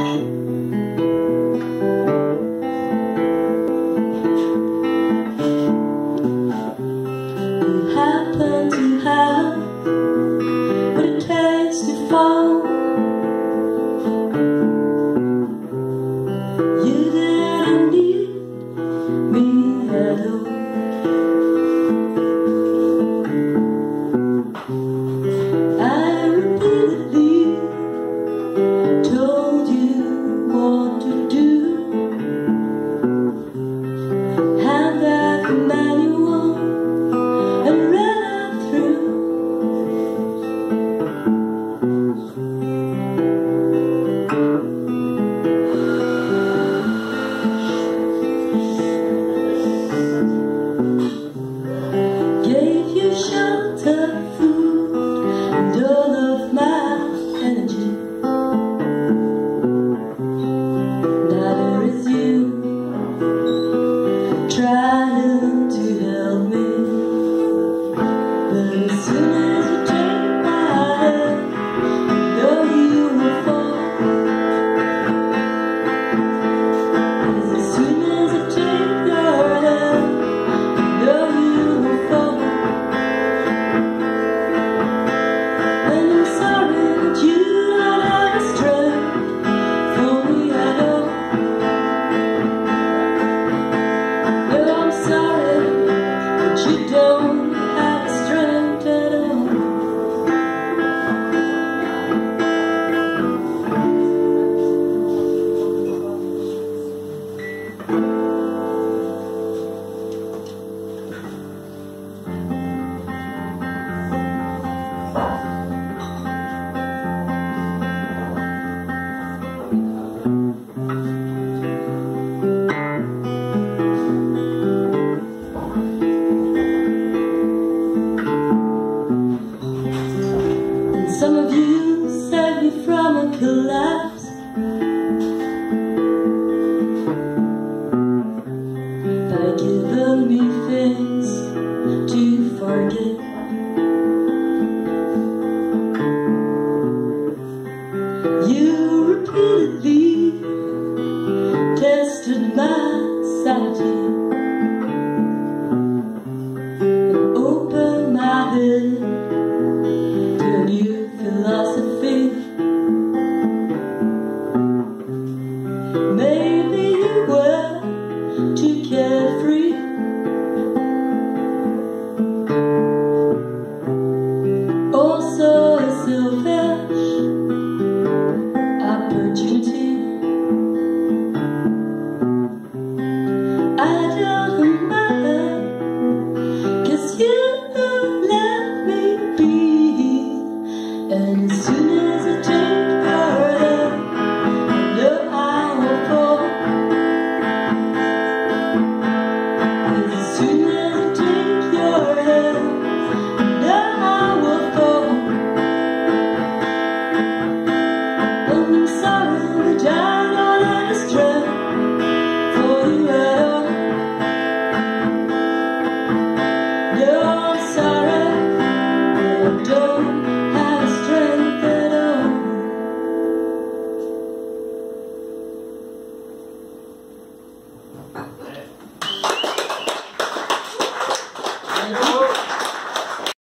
happen to have what it takes to fall. You didn't need me at all. I repeatedly told you what to do. Hand out the manual and read it through. Gave you shelter, food, and all of my energy. Now there is you trying to help me. But as soon as you take my hand, I know you will fall. As soon as I take your hand, I know you will fall. And I'm sorry that you don't have the strength for me at all. No, I'm sorry that you don't have the strength at all. And some of you saved me from a collapse by giving me things to forget. You repeatedly tested my sanity and opened my head to a new philosophy. Maybe you were too carefree. Also a selfish opportunity. I don't mind, 'cause you let me be. And as soon as I take